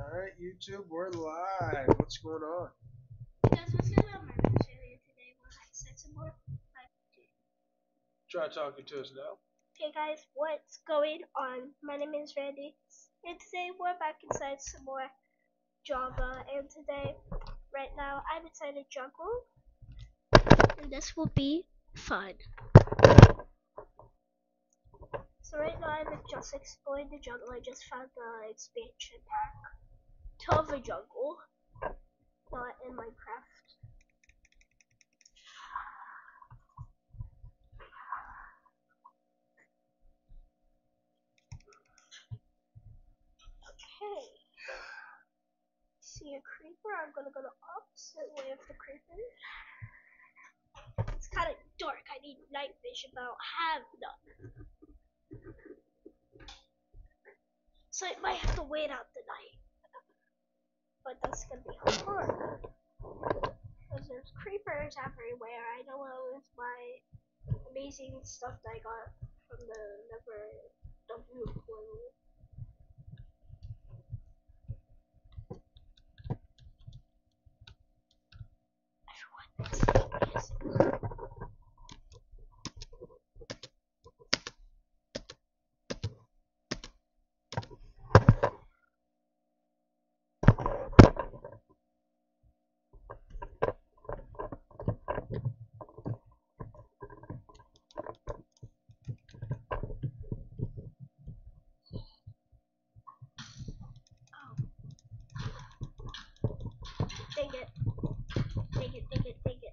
Alright, YouTube, we're live. What's going on? Hey guys, what's going on? My name is Haley, and today we're at some more. Try talking to us now. Hey guys, what's going on? My name is Randy, and today we're back inside some more Java. And today, right now, I'm inside a jungle, and this will be fun. So right now, I'm just exploring the jungle. I just found the expansion pack to the jungle, not in Minecraft. Okay. See a creeper, I'm gonna go the opposite way of the creeper. It's kind of dark, I need night vision, but I don't have none. So I might have to wait out the night. But that's gonna be hard. Because there's creepers everywhere. I know it was my amazing stuff that I got from the Never W portal. Dang it. Dang it, dang it, dang it.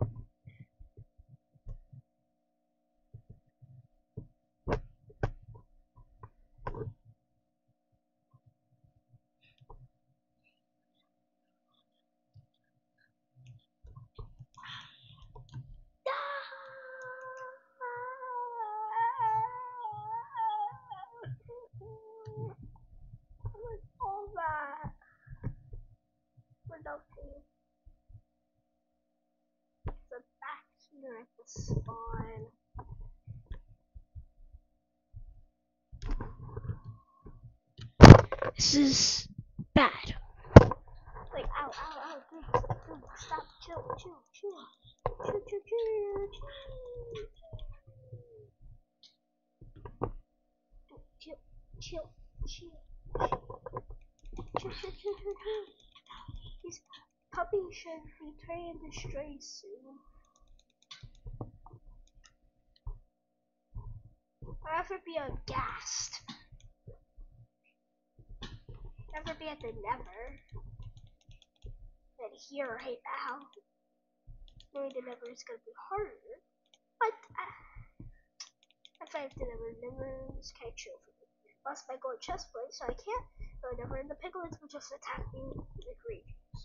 What's all that? For nothing. So back here at the spawn. This is bad. Like, ow, ow, ow, dude, stop, chill, chill, chill, chill, chill, chill, chill, chill, chill, chill, chill. These puppies should be trained to stray soon. I'll never be aghast. Never be at the never. And here right now. Maybe the never is gonna be harder. But if I have to never is kind of chill for me. Lost my gold chest plate, so I can't go never, and the piglets will just attack me like rages.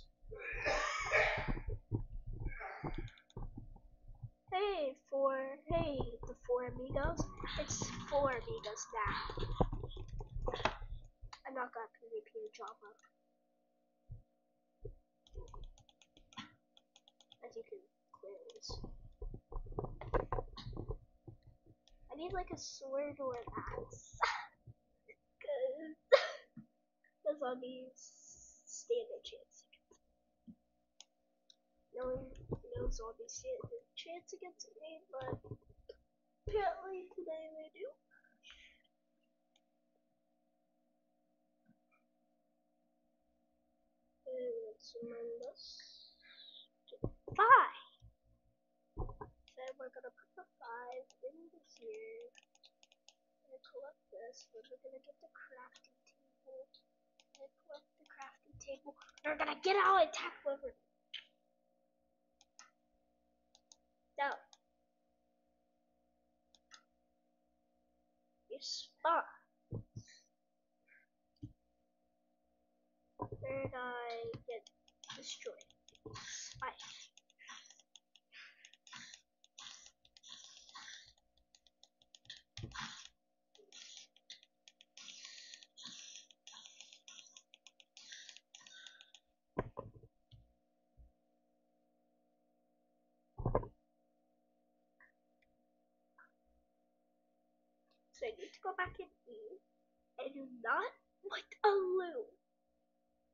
Hey, the four amigos. It's four amigos now. I'm not gonna PvP in Java. As you can clearly see. I need like a sword or an axe. Cause the zombies stand a chance. No zombies stand a chance against me, but apparently today they do. And let's amend this to 5. Then we're gonna put the 5 into here. And collect this, then we're gonna get the crafting table. And collect the crafting table. And we're gonna get out and attack whoever. No. You spot. Then I get destroyed. Spike. So I need to go back and eat. I do not want a loot.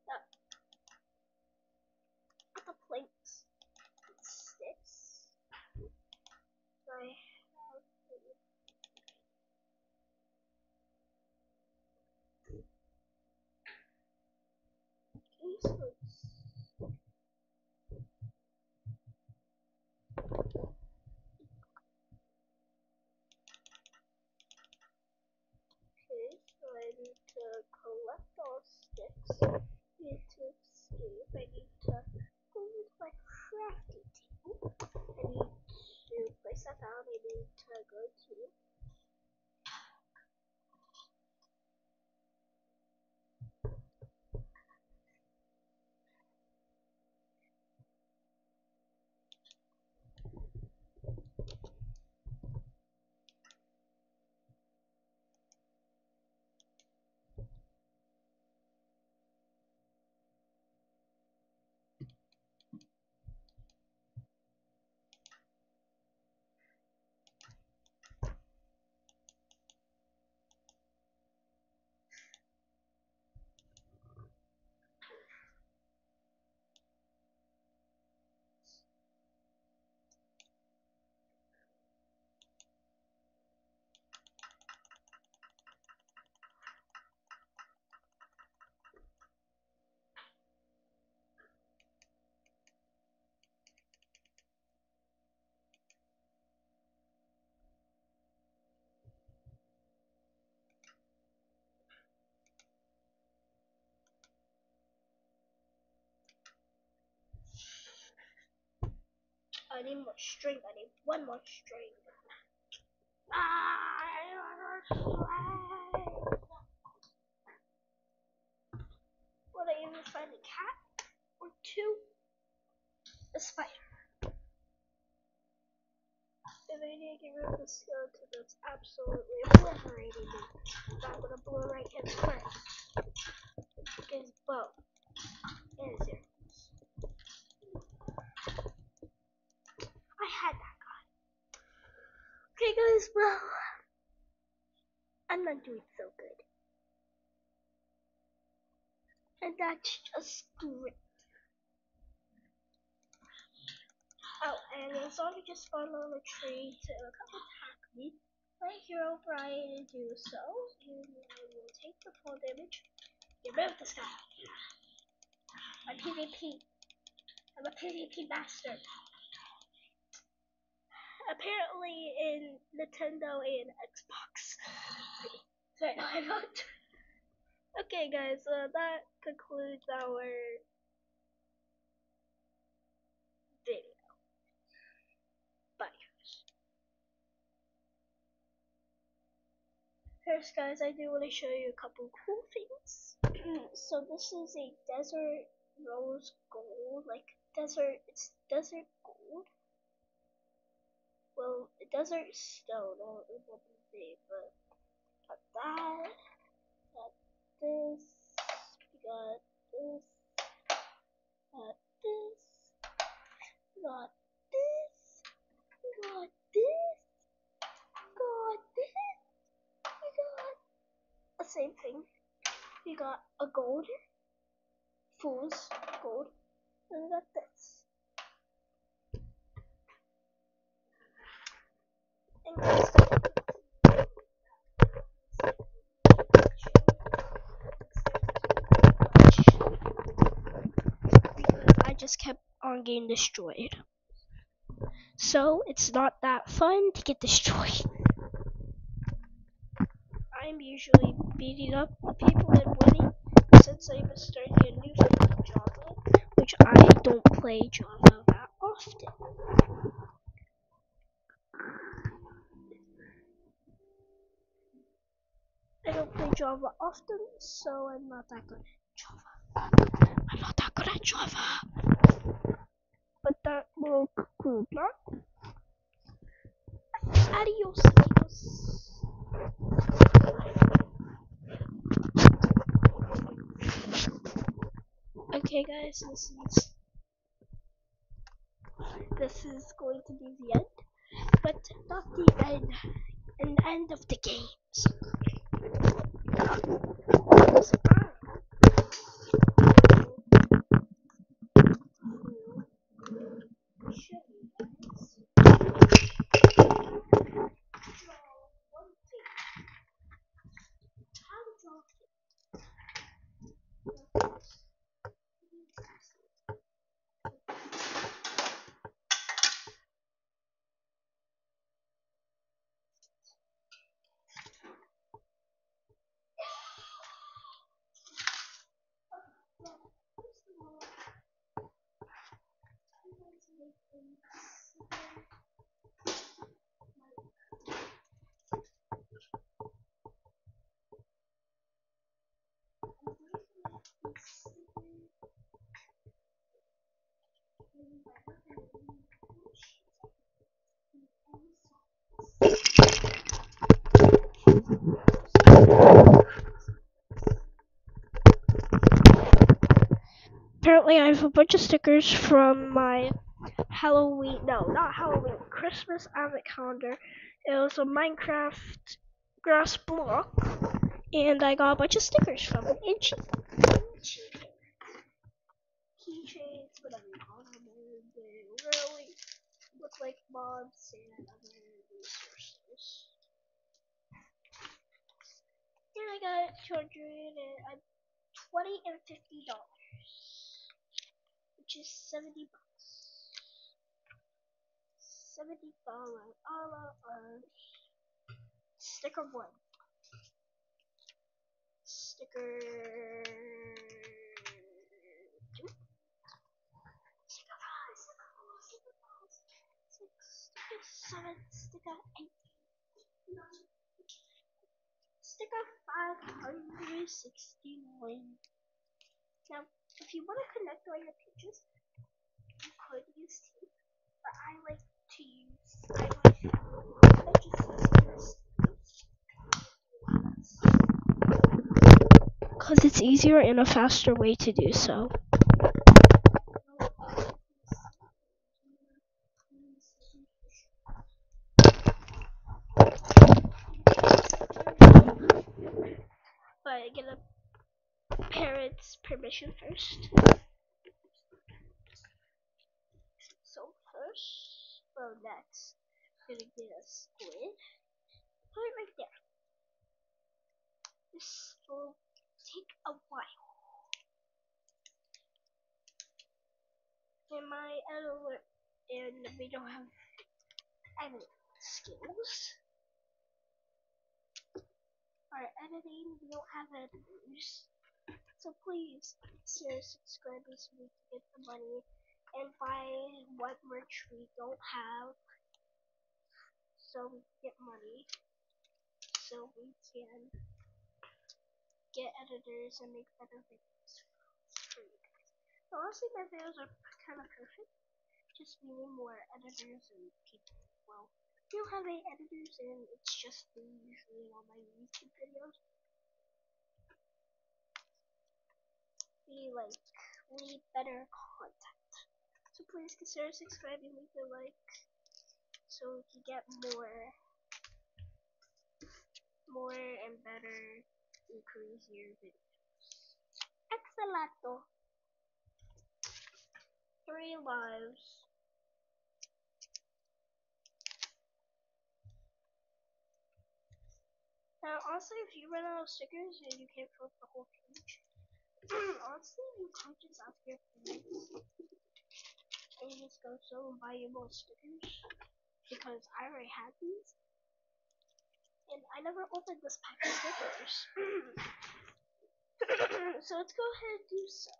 the planks and sticks. So I have so I need to collect all sticks. I need to escape. I need to go with my crafting table. I need to place that down. I need to go to I need more string. I need one more string. Would I even find a cat or two? A spider. If I need to get rid of the skeleton, that's absolutely obliterating me. I'm gonna blow right his first. Get his bow. And his arrows. I had that guy. Okay guys, well, I'm not doing so good. And that's just great. Oh, and the zombie just spawned on a tree to attack me. My hero Brian to do so, and I will take the fall damage. Get rid of this guy. I'm PvP. I'm a PvP master. Apparently in Nintendo and Xbox. So I don't. Okay guys, that concludes our video. Bye guys. First guys, I do want to show you a couple cool things. So this is a desert rose gold, like desert, it's desert gold. Well, desert stone, I don't know what the name, but got that, got this, we got this, got this, we got this, we got this, got this, we got the same thing. We got a gold, fool's gold, and we got this. And guys, I just kept on getting destroyed. So it's not that fun to get destroyed. I'm usually beating up the people and winning since I'm starting a new thing in Java, which I don't play Java that often. I don't play Java often, so I'm not that good at Java. I'm not that good at Java. But that will conclude that. Adios, amigos. Okay guys, this is going to be the end, but not the end of the games. Apparently, I have a bunch of stickers from my Halloween, no, not Halloween, Christmas advent calendar. It was a Minecraft grass block, and I got a bunch of stickers from it. And keychains, whatever you call them, and they really look like mobs and other resources. And I got $220 and $50, which is $70. $70. Sticker 1. Sticker 2. Sticker 5. Sticker 4. Sticker 5. 6. Sticker 7. Sticker 8. Sticker 569. Now, if you want to connect all your pages, you could use tape, but I like to use, I just because it's easier and a faster way to do so. But I get a parent's permission first. So first, well next, I'm gonna get a squid. Put it right there. This will take a while. And my editor, and we don't have editing skills. Our editing, we don't have editors. So please consider subscribing so we can get the money and buy what merch we don't have so we can get money so we can get editors and make better videos for you guys. So honestly, my videos are kind of perfect. Just we need more editors and people. Well, we don't have any editors and it's just me usually on my YouTube videos. We need better content. So please consider subscribing, leave a like, so we can get more and better and crazier videos. Excellent. 3 lives. Now, honestly, if you run out of stickers and you can't fill up the whole page, honestly, you could just ask your friends and just go so and buy you more stickers, because I already had these, and I never opened this pack of stickers. So let's go ahead and do so.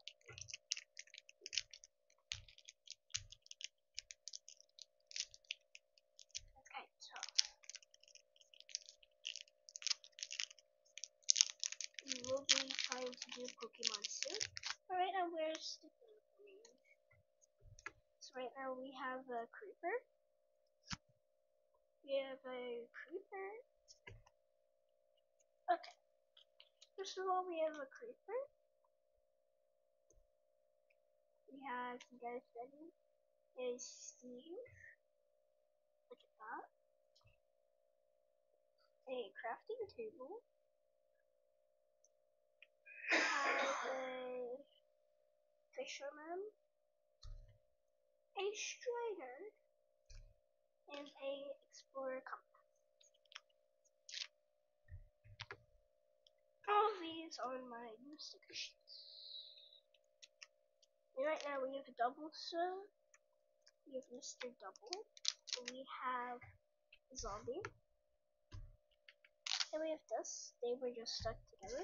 Okay, so we will be trying to do Pokemon soon. Alright, now where's the thing? So right now we have a Creeper. Okay. First of all, we have a Creeper. We have some guys ready. There's Steve. Look at that. A crafting table. We have a fisherman. A strider. And a explorer compass. All of these are my new sticker sheets. And right now we have a double so. We have Mr. Double. We have a zombie. And we have this. They were just stuck together.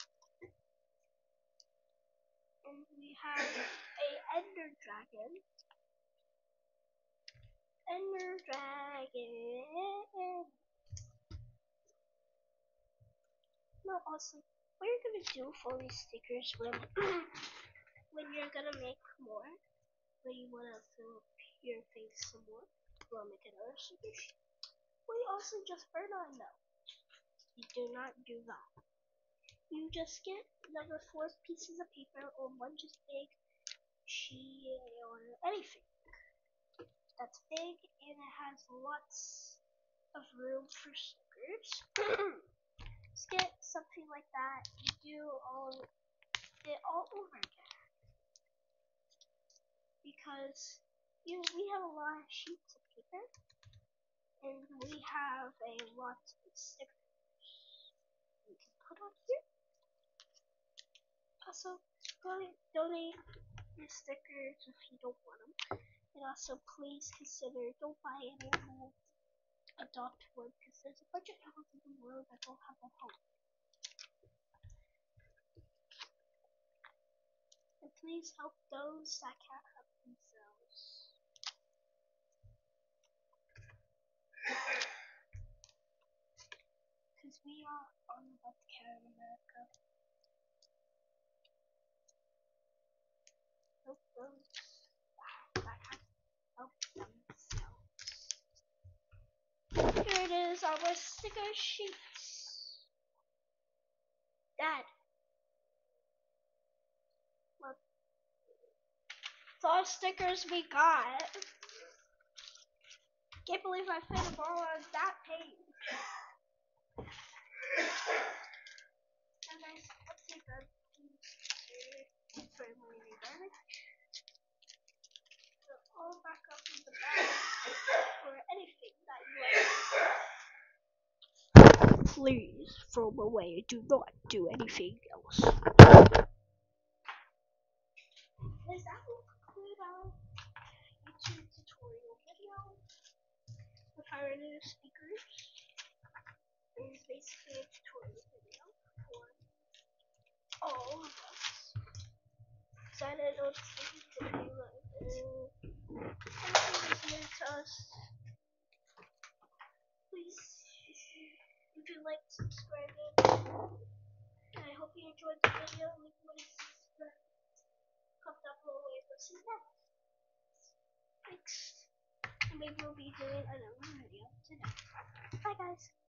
And we have a Ender Dragon. Ender Dragon. No, also, what you're gonna do for these stickers when when you're gonna make more, when you wanna fill your face some more, we'll make another sticker sheet. We also just burn on no. You do not do that. You just get another 4 pieces of paper, or one just big sheet or anything that's big and it has lots of room for stickers. Let's get something like that and do it all over again. Because we have a lot of sheets of paper and we have a lot of stickers we can put on here. Also, donate your stickers if you don't want them. And also, please consider don't buy any animals, adopt one, because there's a bunch of animals in the world that don't have a home. And please help those that can't help themselves. Because we are all about the cat in America. Help those that can't help themselves. Here it is, our sticker sheets. Dad. Look. It's all stickers we got. Can't believe I put them all on that page. And let's take a piece for my garbage. So all back up in the bag for anything that you like. Please throw them away. Do not do anything else. Does that conclude our YouTube tutorial video with our new speakers? It is basically a tutorial video for all of us. So I don't know what to do today, but everything is new to us. Please, if you like, subscribe it. And I hope you enjoyed the video. Leave me a subscribe. Comment down below what you're listening next. Thanks. Maybe we'll be doing another video today. Bye guys.